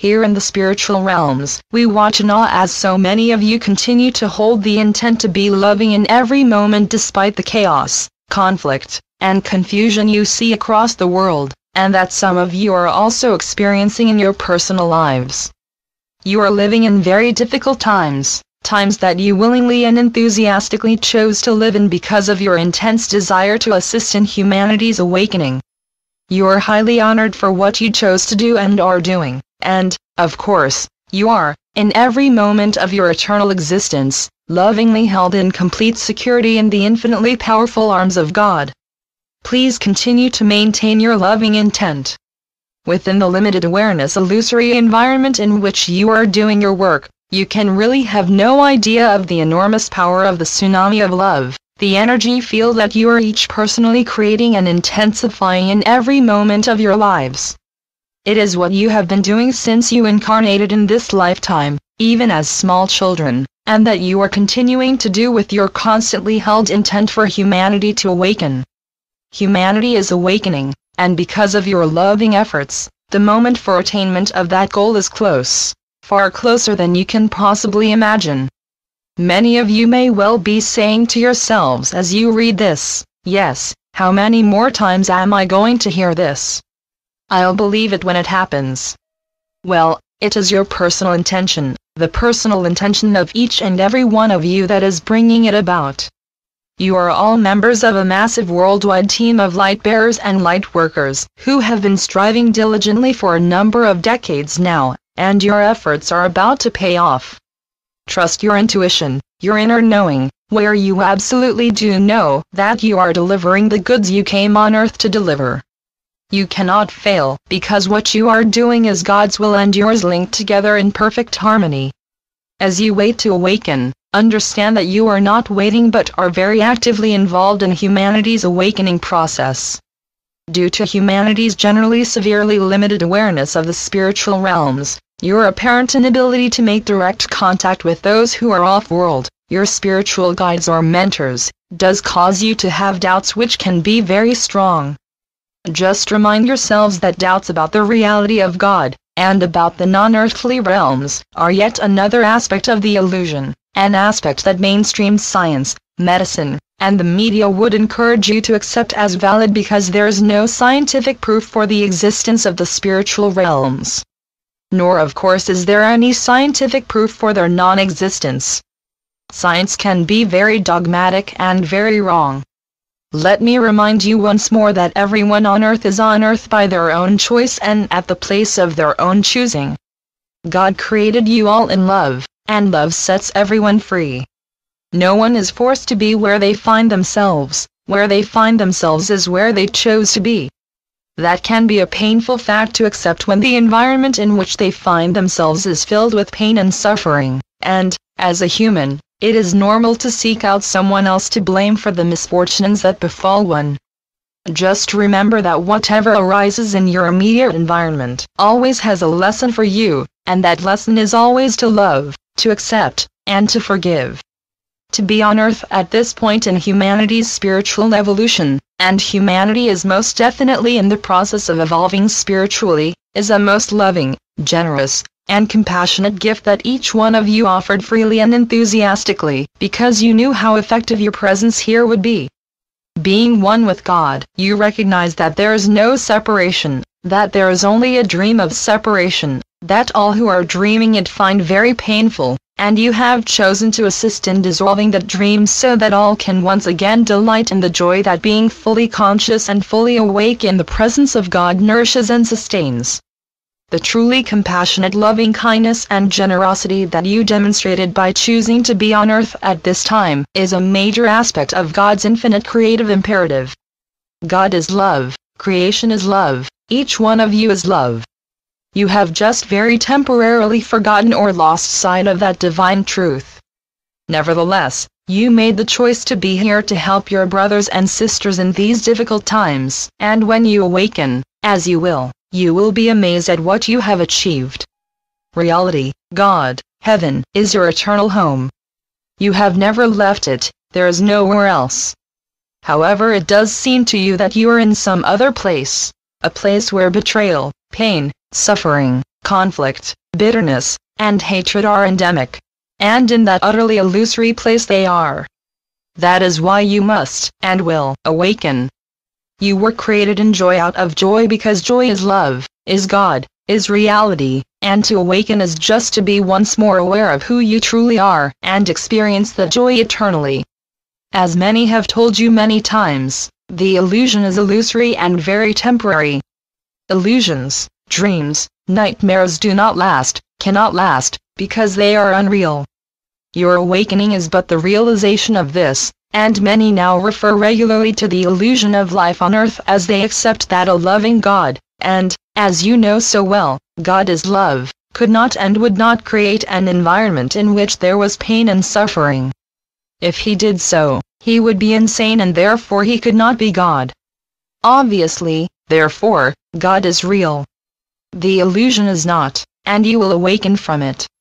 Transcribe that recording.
Here in the spiritual realms, we watch in awe as so many of you continue to hold the intent to be loving in every moment despite the chaos, conflict, and confusion you see across the world, and that some of you are also experiencing in your personal lives. You are living in very difficult times, times that you willingly and enthusiastically chose to live in because of your intense desire to assist in humanity's awakening. You are highly honored for what you chose to do and are doing, and, of course, you are, in every moment of your eternal existence, lovingly held in complete security in the infinitely powerful arms of God. Please continue to maintain your loving intent. Within the limited awareness illusory environment in which you are doing your work, you can really have no idea of the enormous power of the tsunami of love, the energy field that you are each personally creating and intensifying in every moment of your lives. It is what you have been doing since you incarnated in this lifetime, even as small children, and that you are continuing to do with your constantly held intent for humanity to awaken. Humanity is awakening, and because of your loving efforts, the moment for attainment of that goal is close, far closer than you can possibly imagine. Many of you may well be saying to yourselves as you read this, "Yes, how many more times am I going to hear this? I'll believe it when it happens." Well, it is your personal intention, the personal intention of each and every one of you that is bringing it about. You are all members of a massive worldwide team of light bearers and light workers, who have been striving diligently for a number of decades now, and your efforts are about to pay off. Trust your intuition, your inner knowing, where you absolutely do know that you are delivering the goods you came on earth to deliver. You cannot fail, because what you are doing is God's will and yours linked together in perfect harmony. As you wait to awaken, understand that you are not waiting but are very actively involved in humanity's awakening process. Due to humanity's generally severely limited awareness of the spiritual realms, your apparent inability to make direct contact with those who are off-world, your spiritual guides or mentors, does cause you to have doubts which can be very strong. Just remind yourselves that doubts about the reality of God, and about the non-earthly realms, are yet another aspect of the illusion, an aspect that mainstream science, medicine, and the media would encourage you to accept as valid because there is no scientific proof for the existence of the spiritual realms. Nor of course is there any scientific proof for their non-existence. Science can be very dogmatic and very wrong. Let me remind you once more that everyone on earth is on earth by their own choice and at the place of their own choosing. God created you all in love, and love sets everyone free. No one is forced to be where they find themselves. Where they find themselves is where they chose to be. That can be a painful fact to accept when the environment in which they find themselves is filled with pain and suffering, and, as a human, it is normal to seek out someone else to blame for the misfortunes that befall one. Just remember that whatever arises in your immediate environment always has a lesson for you, and that lesson is always to love, to accept, and to forgive. To be on earth at this point in humanity's spiritual evolution, and humanity is most definitely in the process of evolving spiritually, is a most loving, generous, and compassionate gift that each one of you offered freely and enthusiastically, because you knew how effective your presence here would be. Being one with God, you recognize that there is no separation, that there is only a dream of separation, that all who are dreaming it find very painful, and you have chosen to assist in dissolving that dream so that all can once again delight in the joy that being fully conscious and fully awake in the presence of God nourishes and sustains. The truly compassionate loving kindness and generosity that you demonstrated by choosing to be on earth at this time is a major aspect of God's infinite creative imperative. God is love, creation is love, each one of you is love. You have just very temporarily forgotten or lost sight of that divine truth. Nevertheless, you made the choice to be here to help your brothers and sisters in these difficult times, and when you awaken, as you will be amazed at what you have achieved. Reality, God, heaven, is your eternal home. You have never left it, there is nowhere else. However, it does seem to you that you are in some other place, a place where betrayal, pain, suffering, conflict, bitterness, and hatred are endemic. And in that utterly illusory place they are. That is why you must, and will, awaken. You were created in joy, out of joy, because joy is love, is God, is reality, and to awaken is just to be once more aware of who you truly are, and experience that joy eternally. As many have told you many times, the illusion is illusory and very temporary. Illusions, dreams, nightmares do not last, cannot last, because they are unreal. Your awakening is but the realization of this, and many now refer regularly to the illusion of life on earth as they accept that a loving God, and, as you know so well, God is love, could not and would not create an environment in which there was pain and suffering. If he did so, he would be insane, and therefore he could not be God. Obviously, therefore, God is real. The illusion is not, and you will awaken from it.